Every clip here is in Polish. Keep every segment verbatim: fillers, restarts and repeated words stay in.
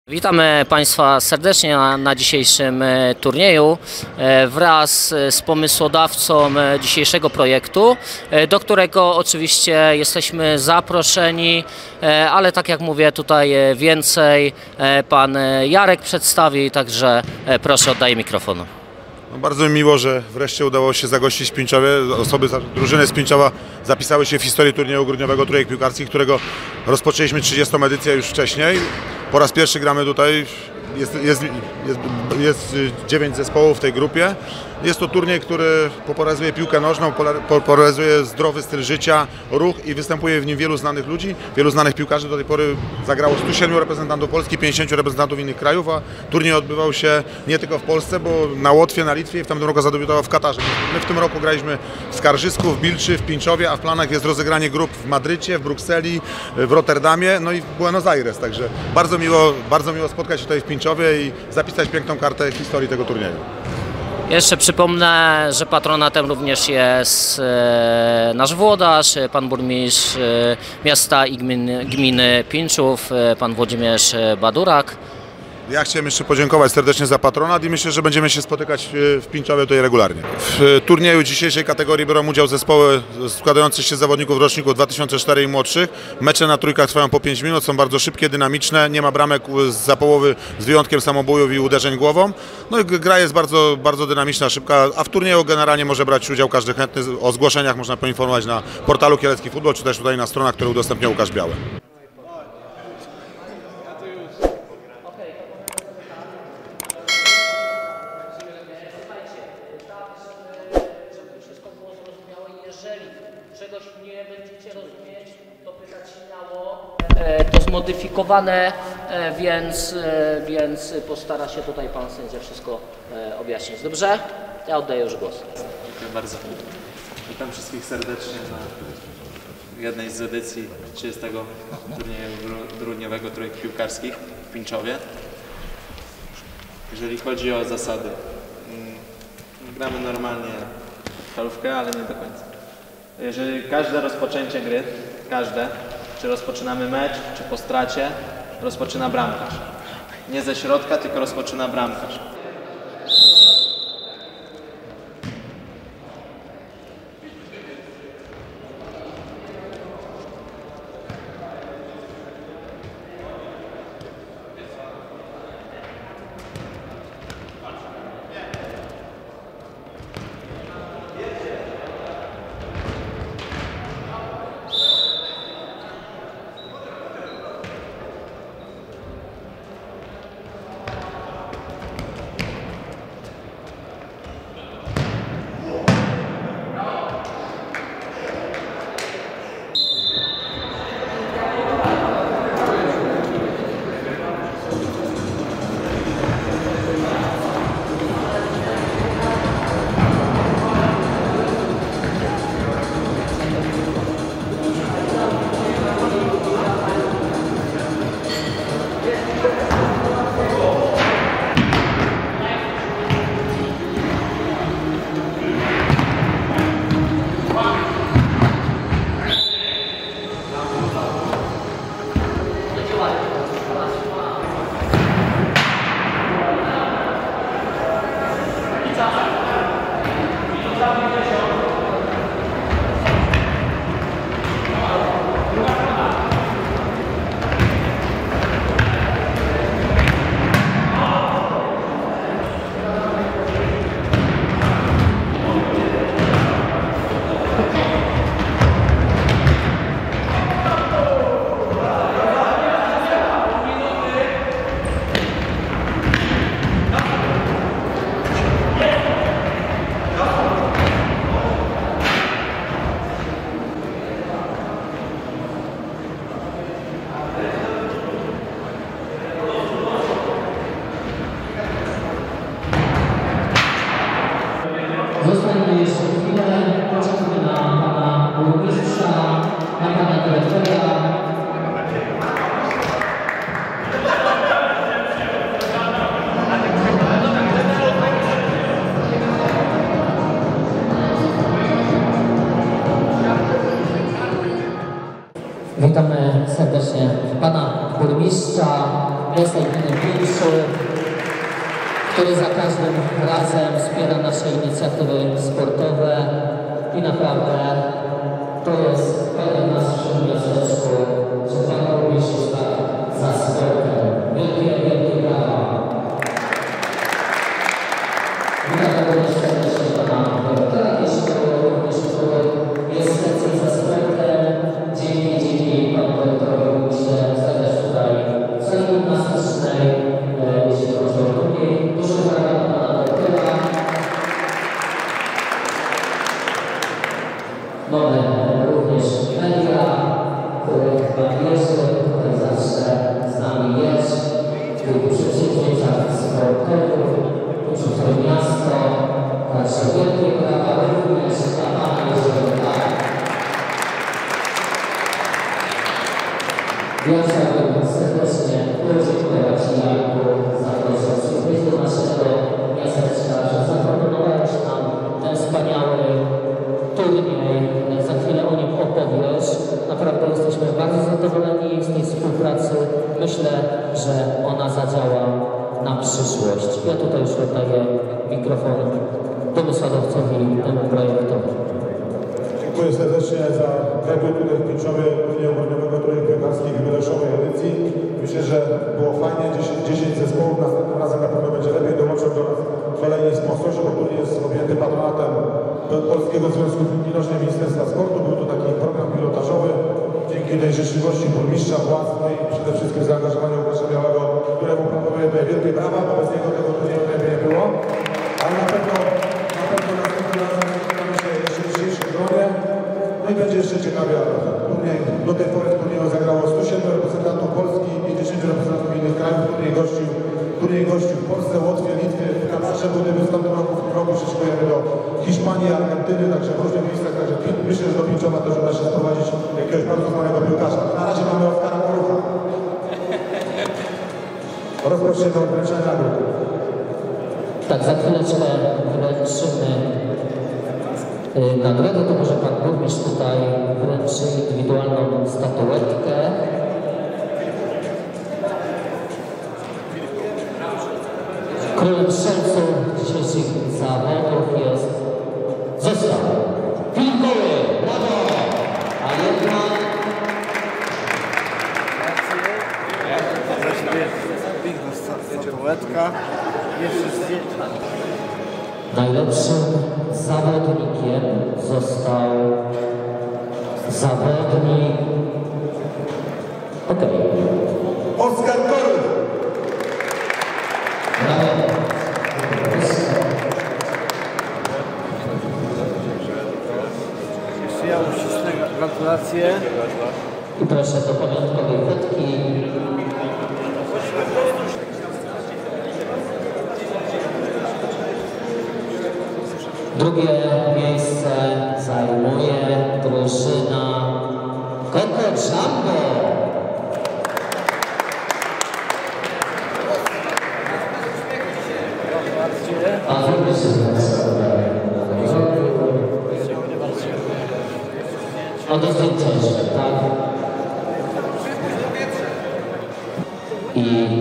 Witamy Państwa serdecznie na, na dzisiejszym turnieju wraz z pomysłodawcą dzisiejszego projektu, do którego oczywiście jesteśmy zaproszeni, ale tak jak mówię, tutaj więcej pan Jarek przedstawi, także proszę, oddaję mikrofon. No bardzo mi miło, że wreszcie udało się zagościć w Pińczowie. Osoby, drużyny z Pińczowa zapisały się w historii turnieju grudniowego Trójek Piłkarskich, którego rozpoczęliśmy trzydziestą edycję już wcześniej. Po raz pierwszy gramy tutaj, jest, jest, jest, jest dziewięć zespołów w tej grupie. Jest to turniej, który popularyzuje piłkę nożną, popularyzuje zdrowy styl życia, ruch i występuje w nim wielu znanych ludzi, wielu znanych piłkarzy. Do tej pory zagrało stu siedmiu reprezentantów Polski, pięćdziesięciu reprezentantów innych krajów, a turniej odbywał się nie tylko w Polsce, bo na Łotwie, na Litwie i w tamtym roku zadebiutował w Katarze. My w tym roku graliśmy w Skarżysku, w Bilczy, w Pińczowie, a w planach jest rozegranie grup w Madrycie, w Brukseli, w Rotterdamie, no i w Buenos Aires. Także bardzo miło, bardzo miło spotkać się tutaj w Pińczowie i zapisać piękną kartę historii tego turnieju. Jeszcze przypomnę, że patronatem również jest e, nasz włodarz, pan burmistrz e, miasta i gminy, gminy Pińczów, e, pan Włodzimierz Badurak. Ja chciałem jeszcze podziękować serdecznie za patronat i myślę, że będziemy się spotykać w Pińczowie tutaj regularnie. W turnieju dzisiejszej kategorii biorą udział zespoły składające się z zawodników roczników dwa tysiące cztery i młodszych. Mecze na trójkach trwają po pięć minut, są bardzo szybkie, dynamiczne, nie ma bramek za połowy z wyjątkiem samobójów i uderzeń głową. No i gra jest bardzo, bardzo dynamiczna, szybka, a w turnieju generalnie może brać udział każdy chętny. O zgłoszeniach można poinformować na portalu Kielecki Futbol, czy też tutaj na stronach, które udostępnia Łukasz Biały. Czegoś nie będziecie rozumieć, to pytać śmiało. To zmodyfikowane, więc, więc postara się tutaj pan sędzia wszystko objaśnić. Dobrze? Ja oddaję już głos. Dziękuję bardzo. Witam wszystkich serdecznie na jednej z edycji trzydziestego turnieju grudniowego Trójek Piłkarskich w Pińczowie. Jeżeli chodzi o zasady, gramy normalnie falówkę, ale nie do końca. Jeżeli każde rozpoczęcie gry, każde, czy rozpoczynamy mecz, czy po stracie, rozpoczyna bramkarz. Nie ze środka, tylko rozpoczyna bramkarz. Zostanie jeszcze chwilę, poczekamy na pana burmistrza, na pana dyrektora. Witamy serdecznie pana burmistrza miasta gminy Pińczów, który za każdym razem wspiera nasze inicjatywy sportowe i naprawdę to jest pewien nasz w miasteczku, że Pan Burmistrz jest tak za sportem. Wielkie, wielkie brawa. Witam również serdecznie Pana Doktora Kieszkowy, również który jest sekcją za sportem. Dzięki, dzięki Panu Doktorowi myślę, że też tutaj w sali gimnastycznej, jeśli chodzi o turniej. Duże brawa dla Pana Doktora. Mamy również media, które chyba jeszcze tutaj zawsze z nami jest, czyli w przedsięwzięciach sportowych, tuż to miasto, także wielkie brawa również dla Pana Jeziora. Ja chciałbym serdecznie podziękować Janku za to, że przybyłeś do naszego miasteczka, że zaproponowałeś nam ten wspaniały turniej. Za chwilę o nim opowiesz. Naprawdę jesteśmy bardzo zadowoleni z tej współpracy. Myślę, że ona zadziała na przyszłość. Ja tutaj już oddaję mikrofon pomysłodawcowi temu projektowi. Dziękuję serdecznie za debiut tutaj w Pińczowie turnieju górniowego turnieju piłkarskich w jubileuszowej edycji. Myślę, że było fajnie, dziesięć zespołów, następnym razem na pewno będzie lepiej, dołączą do nas kolejni sponsorzy, bo turniej jest objęty patronatem Polskiego Związku Piłki Nożnej Ministerstwa Sportu. Był to taki program pilotażowy. Dzięki tej życzliwości burmistrza, władz, no i przede wszystkim zaangażowaniu Łukasza Białego, któremu proponuję tutaj wielkie brawa, bo bez niego tego turnieju lepiej nie było. Ale na pewno, na pewno następnym razem spotkamy się jeszcze w dzisiejszym gronie. No i będzie jeszcze ciekawie. Turniej, do tej pory w turnieju zagrało stu siedmiu reprezentantów Polski i pięćdziesięciu reprezentantów innych krajów. Turniej gościł, turniej gościł w Polsce, Łotwie, Litwie, w Katarze, Budymy w tamtym roku, w tym roku szykujemy do Hiszpanii, Argentyny, także w różnych miejscach. Także myślę, że do Pińczowa też uda się sprowadzić jakiegoś bardzo znanego piłkarza. Na razie mamy Oskara Korucha. Rozpocznie do wręczenia nagród. Tak, za chwileczkę wręczymy y, nagrodę, to może Pan Burmistrz tutaj wręczy indywidualną statuetkę. Królem strzelców dzisiejszych zawodów jest został Pinkowy, brawo! A jedna statuetka. najlepszym zawodnikiem został zawodnik okej okay. Oskar Koruch! Brawo! Jeszcze ja uścisnę gratulacje. I proszę do pamiątkowej fotki. Drugie miejsce zajmuje drużyna Coco Jumbo. A wy się no to zdjęcia jeszcze, tak? I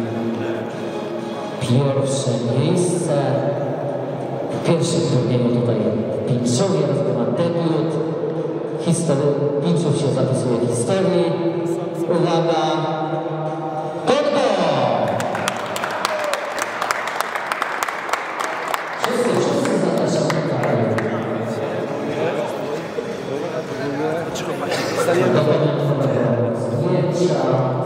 pierwsze miejsce w pierwszym turnieju tutaj w Pińczowie rozgrywa debiut. Historii, Pińczów się zapisuje w historii. Uwaga! Kongo! Wszyscy, wszyscy zapraszam tutaj. Do pamiątkowego zdjęcia.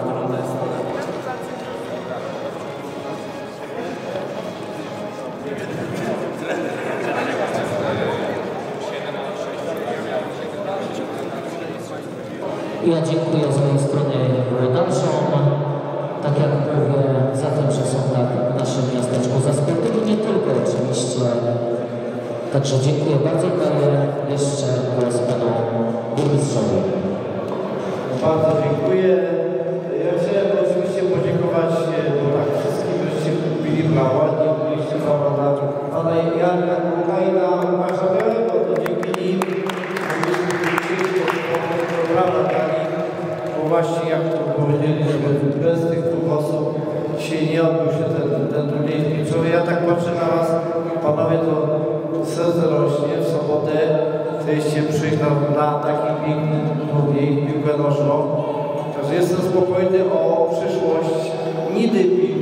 Ja dziękuję z mojej strony włodarzom, tak jak mówię, za to, że są tak w naszym miasteczku za sportem i nie tylko oczywiście. Także dziękuję bardzo, daję jeszcze głos panu burmistrzowi. Bardzo dziękuję. Ja chciałem oczywiście podziękować, bo tak wszystkim, żeście kupili brawa, ładnie byliście brawa dla pana Janka Kuka i na Łukasza Białego, to dzięki nim brawa dali, bo właśnie jak to powiedzieliśmy, bez tych dwóch osób dzisiaj nie odbył się ten, ten turniej piłczowy. Ja tak patrzę na Was, panowie, to serce rośnie. W sobotę chcieliście przyjść na, na taki piękny turniej, piłkę nożną. Także jestem spokojny o przyszłość Nidy.